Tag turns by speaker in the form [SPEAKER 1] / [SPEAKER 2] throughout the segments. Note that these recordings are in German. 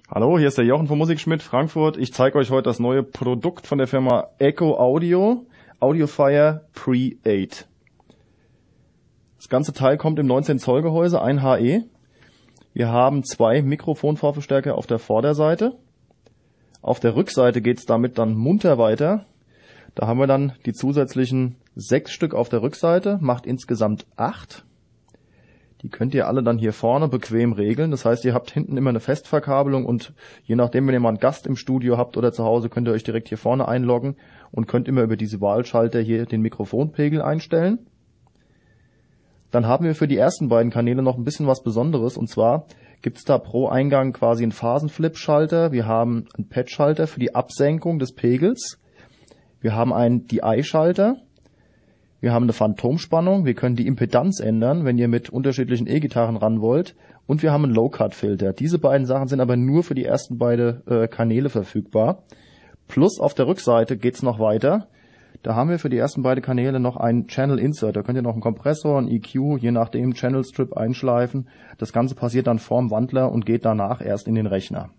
[SPEAKER 1] Hallo, hier ist der Jochen von Musikschmidt Frankfurt. Ich zeige euch heute das neue Produkt von der Firma Echo Audio, Audiofire Pre 8. Das ganze Teil kommt im 19 Zoll Gehäuse, ein HE. Wir haben zwei Mikrofonvorverstärker auf der Vorderseite. Auf der Rückseite geht es damit dann munter weiter. Da haben wir dann die zusätzlichen 6 Stück auf der Rückseite, macht insgesamt 8. Die könnt ihr alle dann hier vorne bequem regeln. Das heißt, ihr habt hinten immer eine Festverkabelung und je nachdem, wenn ihr mal einen Gast im Studio habt oder zu Hause, könnt ihr euch direkt hier vorne einloggen und könnt immer über diese Wahlschalter hier den Mikrofonpegel einstellen. Dann haben wir für die ersten beiden Kanäle noch ein bisschen was Besonderes, und zwar gibt's da pro Eingang quasi einen Phasenflip-Schalter. Wir haben einen Pad-Schalter für die Absenkung des Pegels. Wir haben einen DI-Schalter. Wir haben eine Phantomspannung, wir können die Impedanz ändern, wenn ihr mit unterschiedlichen E-Gitarren ran wollt, und wir haben einen Low-Cut-Filter. Diese beiden Sachen sind aber nur für die ersten beiden Kanäle verfügbar. Plus auf der Rückseite geht's noch weiter. Da haben wir für die ersten beiden Kanäle noch einen Channel Insert. Da könnt ihr noch einen Kompressor, einen EQ, je nachdem Channel Strip einschleifen. Das Ganze passiert dann vorm Wandler und geht danach erst in den Rechner.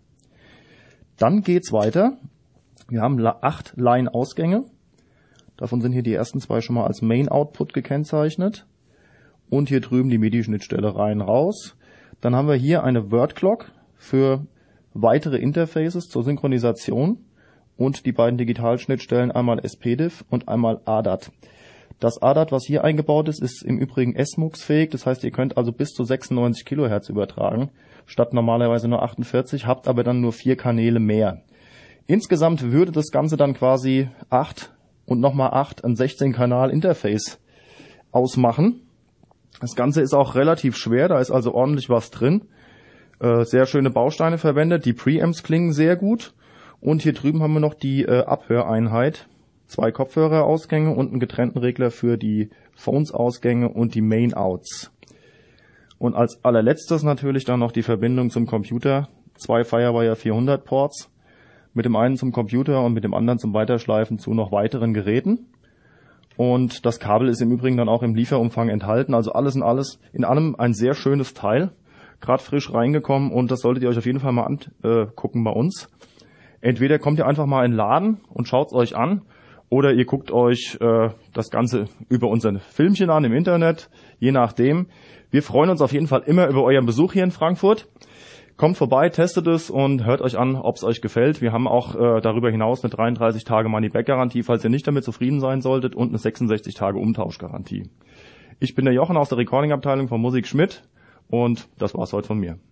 [SPEAKER 1] Dann geht's weiter. Wir haben 8 Line-Ausgänge. Davon sind hier die ersten 2 schon mal als Main Output gekennzeichnet. Und hier drüben die MIDI-Schnittstelle rein, raus. Dann haben wir hier eine Word Clock für weitere Interfaces zur Synchronisation. Und die beiden Digitalschnittstellen, einmal SPDIF und einmal ADAT. Das ADAT, was hier eingebaut ist, ist im Übrigen SMUX-fähig. Das heißt, ihr könnt also bis zu 96 kHz übertragen, statt normalerweise nur 48, habt aber dann nur 4 Kanäle mehr. Insgesamt würde das Ganze dann quasi 8 und nochmal 8 ein 16-Kanal-Interface ausmachen. Das Ganze ist auch relativ schwer, da ist also ordentlich was drin. Sehr schöne Bausteine verwendet, die Preamps klingen sehr gut. Und hier drüben haben wir noch die Abhöreinheit. 2 Kopfhörerausgänge und einen getrennten Regler für die Phones-Ausgänge und die Main-Outs. Und als allerletztes natürlich dann noch die Verbindung zum Computer. 2 Firewire 400 Ports. Mit dem einen zum Computer und mit dem anderen zum Weiterschleifen zu noch weiteren Geräten. Und das Kabel ist im Übrigen dann auch im Lieferumfang enthalten. Also alles in allem ein sehr schönes Teil. Gerade frisch reingekommen, und das solltet ihr euch auf jeden Fall mal angucken bei uns. Entweder kommt ihr einfach mal in den Laden und schaut's euch an, oder ihr guckt euch das Ganze über unser Filmchen an im Internet, je nachdem. Wir freuen uns auf jeden Fall immer über euren Besuch hier in Frankfurt. Kommt vorbei, testet es und hört euch an, ob es euch gefällt. Wir haben auch darüber hinaus eine 33 Tage Money-Back-Garantie, falls ihr nicht damit zufrieden sein solltet, und eine 66 Tage Umtauschgarantie. Ich bin der Jochen aus der Recording-Abteilung von Musikschmidt, und das war's heute von mir.